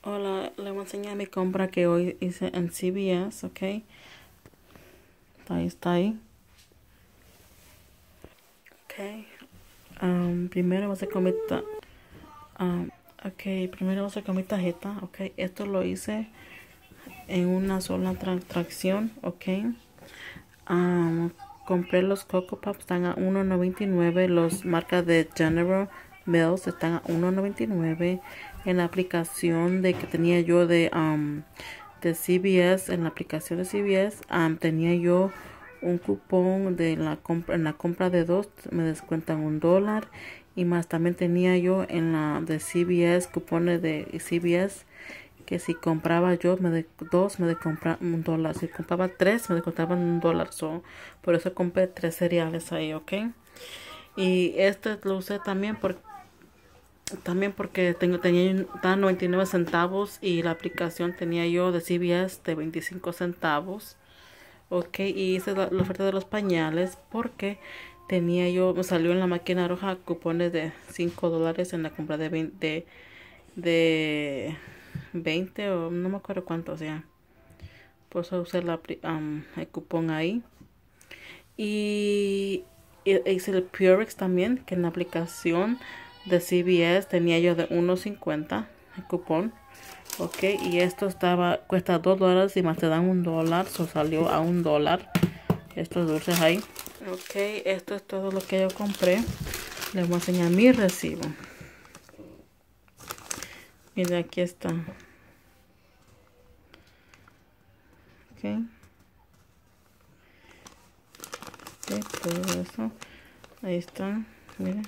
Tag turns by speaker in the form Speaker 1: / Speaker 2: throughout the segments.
Speaker 1: Hola, le voy a enseñar mi compra que hoy hice en CVS, ok. Está ahí. Ok. Primero voy a hacer con mi primero voy a hacer con mi tarjeta, ok. Esto lo hice en una sola transacción, ok. Compré los Coco Pops, están a $1.99. Los marcas de General Mills están a $1.99. En la aplicación de que tenía yo de CVS, en la aplicación de CVS, tenía yo un cupón de la compra, en la compra de dos me descuentan $1. Y más también tenía yo en la de CVS, cupones de CVS, que si compraba yo dos me descontaba $1, si compraba tres me descontaban $1. Por eso compré 3 cereales ahí, ok. Y este lo usé porque estaba 99 centavos y la aplicación tenía yo de CVS de 25 centavos, ok. Y hice la oferta de los pañales porque me salió en la máquina roja cupones de $5 en la compra de 20 o no me acuerdo cuánto, o sea, por eso usé el cupón ahí. Y hice el Purex también, que en la aplicación de CVS tenía yo de 1.50 el cupón, ok. Y esto cuesta $2 y más te dan $1, salió a $1 estos dulces ahí, ok. Esto es todo lo que yo compré. Les voy a enseñar mi recibo. Mira, aquí está, ok. Todo eso ahí está, miren,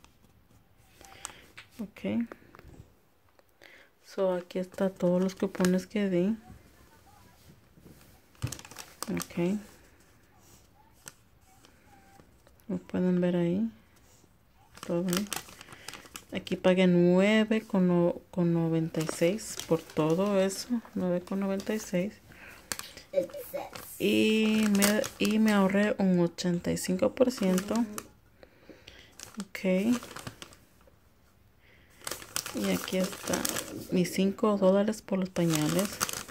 Speaker 1: ok. Aquí está todos los cupones que di, ok. Lo pueden ver ahí todo. Aquí pagué 9.96 por todo eso, 9.96. Y me ahorré un 85%, ok. Y aquí está mis $5 por los pañales,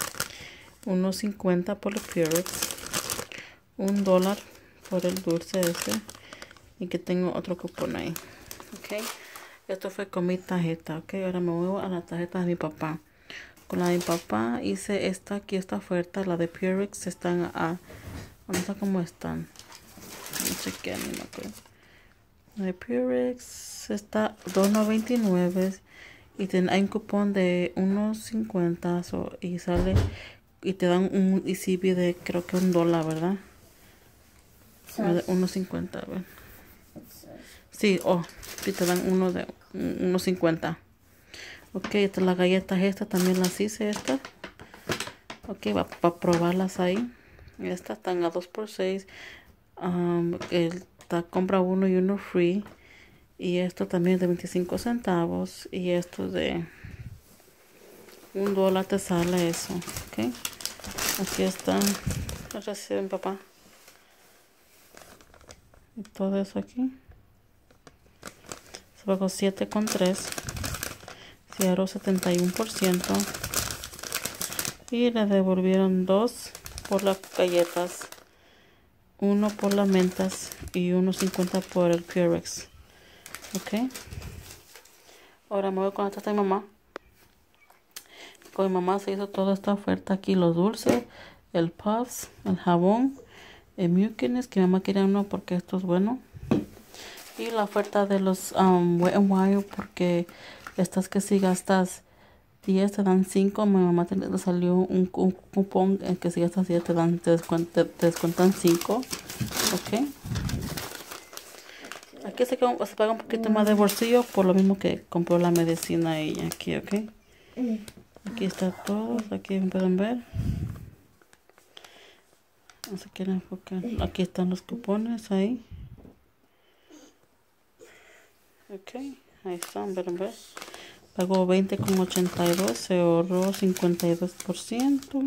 Speaker 1: 1.50 por los Purex, $1 por el dulce ese. Y que tengo otro cupón ahí, ok. Esto fue con mi tarjeta, ok. Ahora me muevo a la tarjeta de mi papá. Con la de mi papá hice esta oferta. La de Purex están no sé cómo están, no sé qué, ni me acuerdo. La de Purex está $2.99 y hay un cupón de 1.50 y sale y te dan un ECB de creo que $1, ¿verdad? 1.50, a ver. Sí, sí te dan uno de 1.50. Ok, las galletas estas también las hice estas. Ok, va para probarlas ahí. Estas están a 2 por 6. Compra uno y uno free. Y esto también es de 25 centavos. Y esto de $1 te sale eso. Ok, aquí están. Reciben, papá. Y todo eso aquí. Se pagó 7.3. Se ahorró 71%. Y le devolvieron 2 por las galletas, 1 por las mentas y 1.50 por el Purex, ok. Ahora me voy con la tarjeta de mamá. Con mi mamá se hizo toda esta oferta aquí: los dulces, el puffs, el jabón, el Mucinex, que mi mamá quería uno porque esto es bueno, y la oferta de los Wet n Wild, porque estas que si gastas 10 te dan 5. Mi mamá le salió un cupón en que si gastas 10 te descuentan 5, ok. Aquí se paga un poquito más de bolsillo por lo mismo que compró la medicina ella aquí, ok. Aquí está todo, aquí pueden ver. No se quieren enfocar. Aquí están los cupones ahí, ok. Ahí están, pueden ver. Pagó 20.82, se ahorró 52%.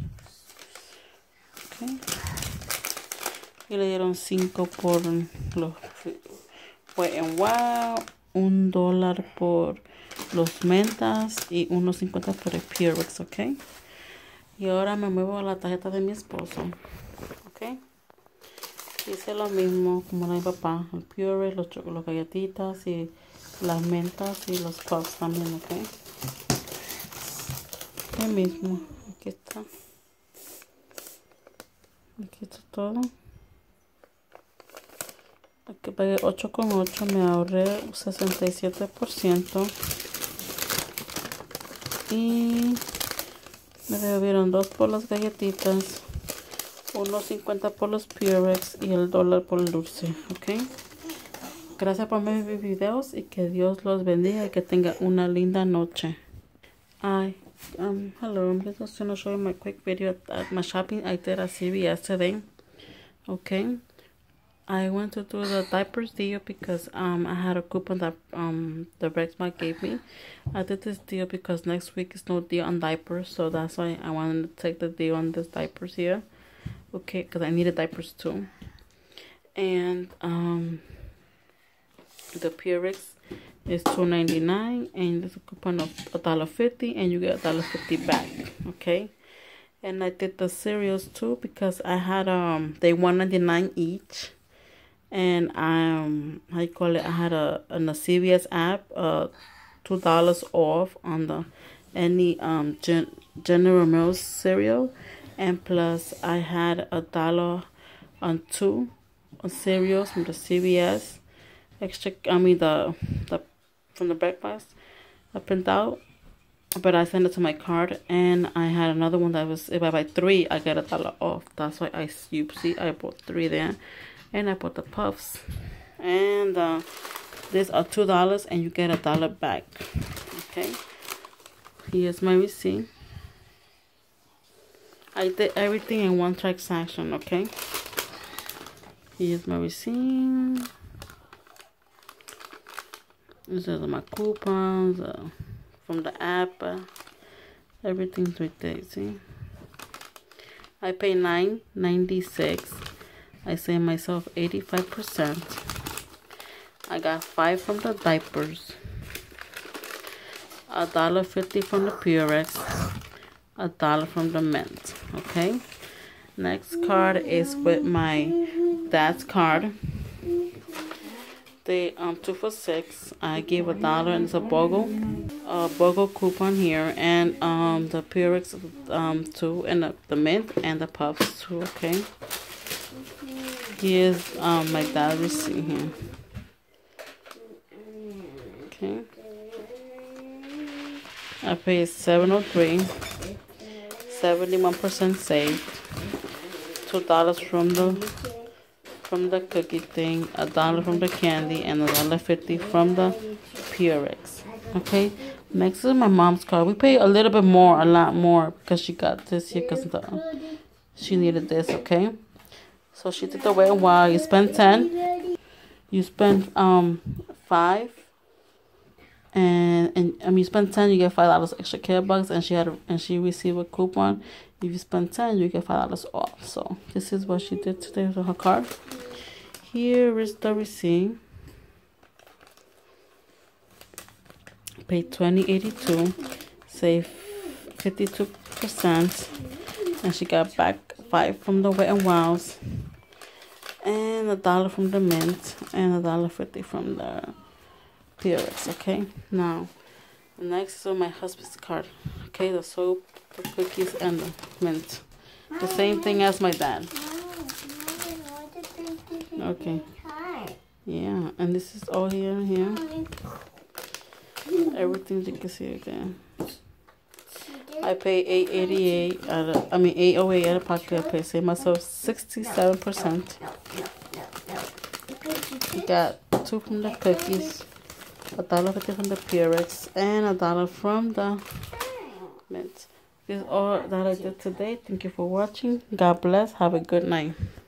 Speaker 1: Okay. Y le dieron 5 por los Wet n Wild, $1 por los mentas y 1.50 por el Purex, ¿ok? Y ahora me muevo a la tarjeta de mi esposo, ¿ok? Hice lo mismo como la de mi papá, el Purex, los galletitas y las mentas y los puffs también, ¿ok? Lo mismo, aquí está. Aquí está todo. Aquí pagué 8,8, me ahorré 67%. Y me devolvieron 2 por las galletitas, 1.50 por los Purex y el $1 por el dulce, ¿ok? Gracias por ver mis videos y que Dios los bendiga y que tenga una linda noche. Hello, I'm just going to show you my quick video at my shopping I did at CVS today. Okay, I went to do the diapers deal because I had a coupon that the Rexmart gave me. I did this deal because next week is no deal on diapers, so that's why I wanted to take the deal on this diapers here. Okay, because I needed diapers too. And the Purex is $2.99 and there's a coupon of $1.50 and you get $1.50 back. Okay, and I did the cereals too because I had they $1.99 each, and how you call it, I had on the CVS app $2 off on the any General Mills cereal, and plus I had $1 on 2 cereals from the CVS extra. The from the breakfast I print out, but I sent it to my card, and I had another one that was, if I buy 3 I get $1 off. That's why you see I bought 3 there, and I bought the puffs, and these are $2 and you get $1 back. Okay, here's my receipt. I did everything in one transaction. Okay, here's my receipt. These are my coupons from the app. Everything's right there. See, I pay $9.96. I save myself 85%. I got 5 from the diapers, $1.50 from the Purex, $1 from the mint. Okay, next card is with my dad's card. They 2 for $6. I gave $1 and it's a BOGO coupon here, and the Purex 2, and the mint and the puffs 2. Okay, here's my dad's receipt here. Okay, I paid $7.03, 71% saved, $2 from the cookie thing, $1 from the candy, and $1.50 from the Purex. Okay, next is my mom's card. We pay a little bit more, a lot more, because she got this here because she needed this. Okay, so she did the Wet n Wild. You spend 10, you spend 5, and you spend 10, you get $5 extra care bucks, and she received a coupon. If you spend 10, you get $5 off. So this is what she did today with her card. Here is the receipt. Paid $20.82, saved 52%, and she got back 5 from the Wet n Wilds, and $1 from the mint, and $1.50 from the Purex. Okay, now next is my husband's card. Okay, the soap, the cookies, and the mint. The same thing as my dad. Okay. Yeah, and this is all here. Everything you can see again. I pay $8.88 $8.08 out of pocket. I save myself 67%. I got 2 from the cookies, $1.50 from the Purex, and $1 from the mint. This is all that I did today. Thank you for watching. God bless. Have a good night.